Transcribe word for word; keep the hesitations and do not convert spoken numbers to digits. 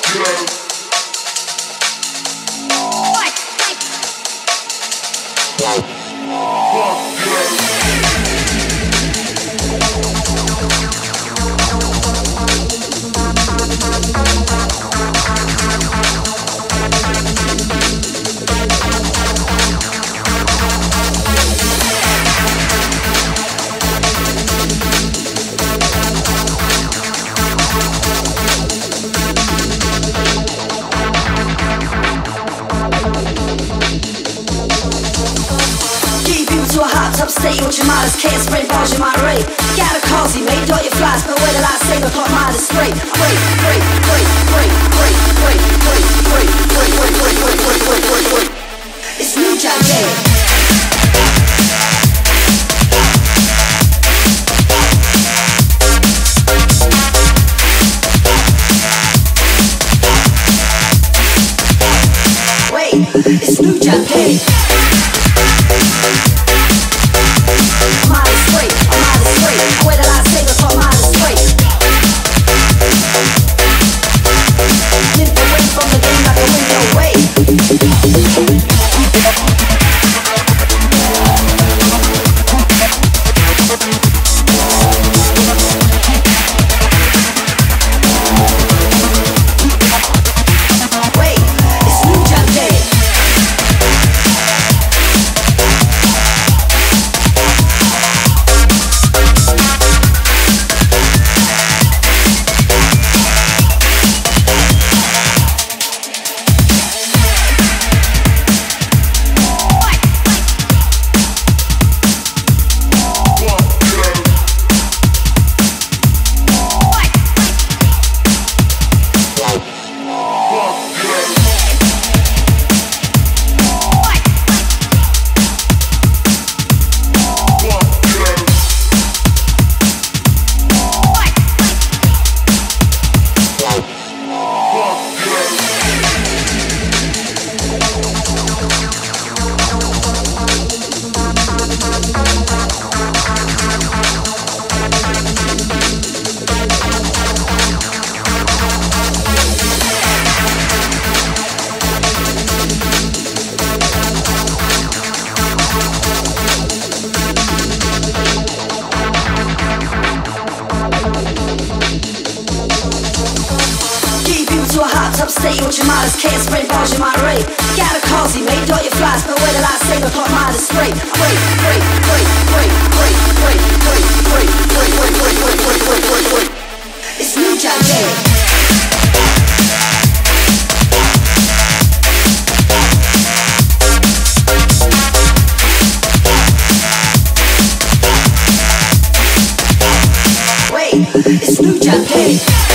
Upstate with your modest can't spread balls in my rate. Got a cosy, mate, all your flies, but where the lightsaber clock mine is straight. Break, break, break, break, break, break, break, break, break, break, break, break, break, break, break, break. It's New Jack Day. Wait, it's New Jack Day. Upstate with your modest can't spread balls in my rate. Got a cosy, mate, all your flies, but where the lightsaber clock mine is straight. Break, break, break, break, break, break, break, break, break, break, break, break, break, break, break, break. It's New Jack Day. Wait, it's New Jack Day.